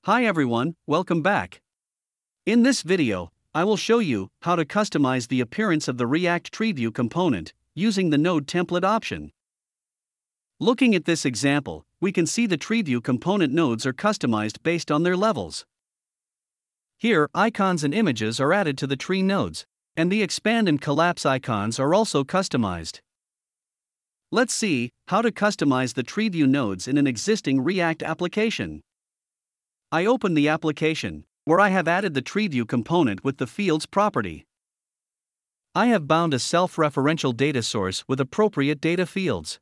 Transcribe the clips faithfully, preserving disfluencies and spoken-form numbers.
Hi everyone, welcome back. In this video, I will show you how to customize the appearance of the React TreeView component using the Node Template option. Looking at this example, we can see the TreeView component nodes are customized based on their levels. Here, icons and images are added to the tree nodes, and the expand and collapse icons are also customized. Let's see how to customize the TreeView nodes in an existing React application. I open the application, where I have added the TreeView component with the fields property. I have bound a self-referential data source with appropriate data fields.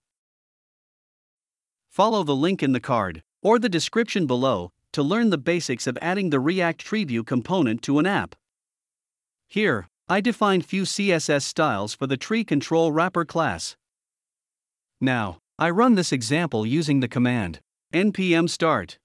Follow the link in the card, or the description below, to learn the basics of adding the React TreeView component to an app. Here, I define few C S S styles for the tree control wrapper class. Now, I run this example using the command npm start.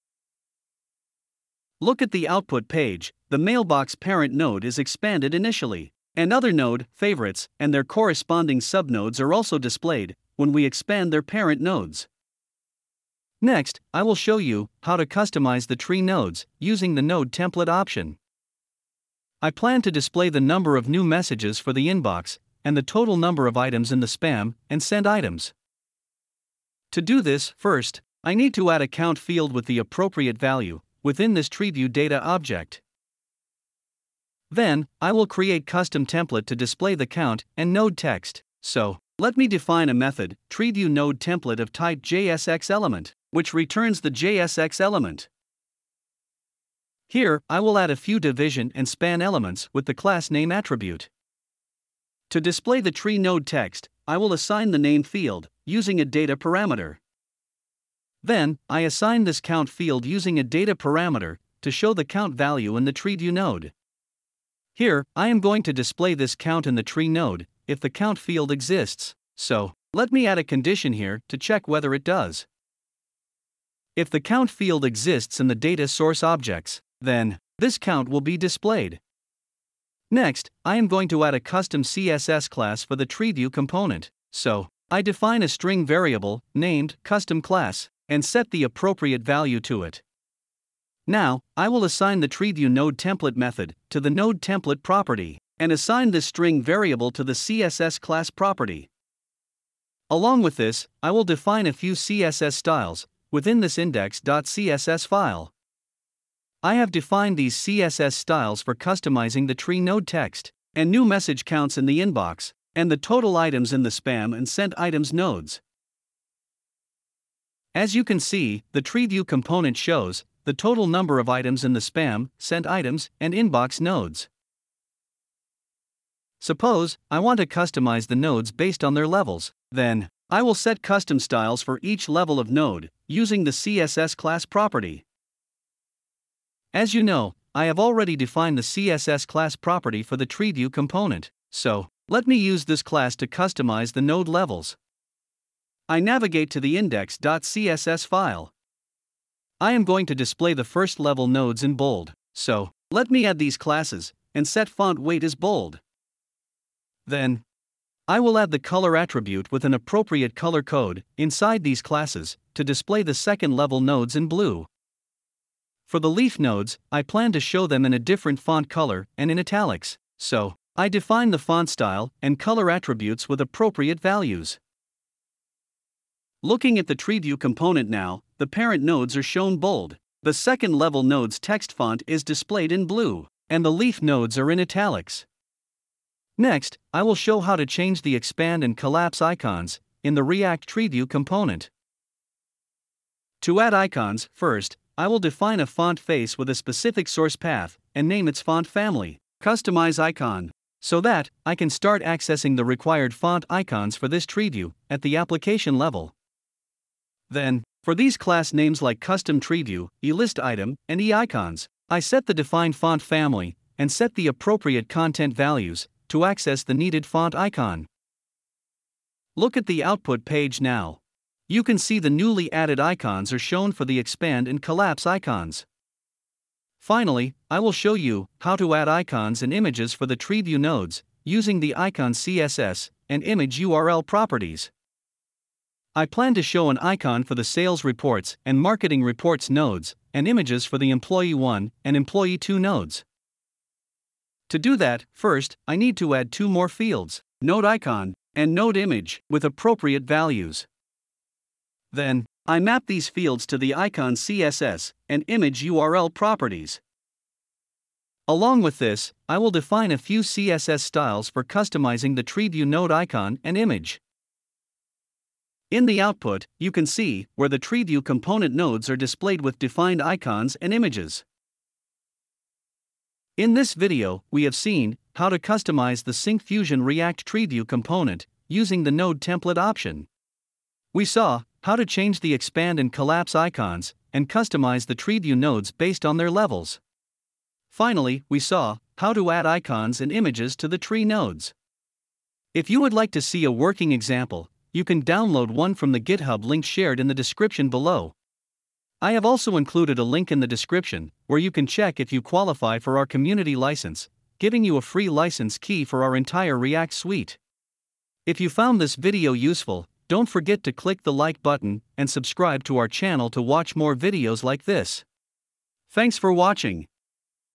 Look at the output page. The mailbox parent node is expanded initially, and other node, favorites, and their corresponding subnodes are also displayed when we expand their parent nodes. Next, I will show you how to customize the tree nodes using the Node Template option. I plan to display the number of new messages for the inbox and the total number of items in the spam and sent items. To do this, first, I need to add a count field with the appropriate value within this TreeView data object. Then, I will create custom template to display the count and node text. So, let me define a method, TreeView node template of type J S X element, which returns the J S X element. Here, I will add a few division and span elements with the class name attribute. To display the tree node text, I will assign the name field using a data parameter. Then, I assign this count field using a data parameter to show the count value in the TreeView node. Here, I am going to display this count in the tree node if the count field exists, so let me add a condition here to check whether it does. If the count field exists in the data source objects, then this count will be displayed. Next, I am going to add a custom C S S class for the TreeView component, so I define a string variable named custom class and set the appropriate value to it. Now, I will assign the TreeView node template method to the node template property and assign this string variable to the C S S class property. Along with this, I will define a few C S S styles within this index.css file. I have defined these C S S styles for customizing the tree node text and new message counts in the inbox and the total items in the spam and sent items nodes. As you can see, the TreeView component shows the total number of items in the spam, sent items, and inbox nodes. Suppose I want to customize the nodes based on their levels, then I will set custom styles for each level of node using the C S S class property. As you know, I have already defined the C S S class property for the TreeView component, so let me use this class to customize the node levels. I navigate to the index.css file. I am going to display the first level nodes in bold, so let me add these classes and set font weight as bold. Then, I will add the color attribute with an appropriate color code inside these classes to display the second level nodes in blue. For the leaf nodes, I plan to show them in a different font color and in italics, so I define the font style and color attributes with appropriate values. Looking at the TreeView component now, the parent nodes are shown bold, the second level node's text font is displayed in blue, and the leaf nodes are in italics. Next, I will show how to change the expand and collapse icons in the React TreeView component. To add icons, first, I will define a font face with a specific source path and name its font family, customize icon, so that I can start accessing the required font icons for this TreeView at the application level. Then, for these class names like custom TreeView, eListItem, and eIcons, I set the defined font family and set the appropriate content values to access the needed font icon. Look at the output page now. You can see the newly added icons are shown for the expand and collapse icons. Finally, I will show you how to add icons and images for the TreeView nodes using the icon C S S and image U R L properties. I plan to show an icon for the sales reports and marketing reports nodes, and images for the employee one and employee two nodes. To do that, first, I need to add two more fields, node icon and node image, with appropriate values. Then, I map these fields to the icon C S S and image U R L properties. Along with this, I will define a few C S S styles for customizing the TreeView node icon and image. In the output, you can see where the TreeView component nodes are displayed with defined icons and images. In this video, we have seen how to customize the Syncfusion React TreeView component using the node template option. We saw how to change the expand and collapse icons and customize the TreeView nodes based on their levels. Finally, we saw how to add icons and images to the tree nodes. If you would like to see a working example, you can download one from the GitHub link shared in the description below. I have also included a link in the description where you can check if you qualify for our community license, giving you a free license key for our entire React suite. If you found this video useful, don't forget to click the like button and subscribe to our channel to watch more videos like this. Thanks for watching.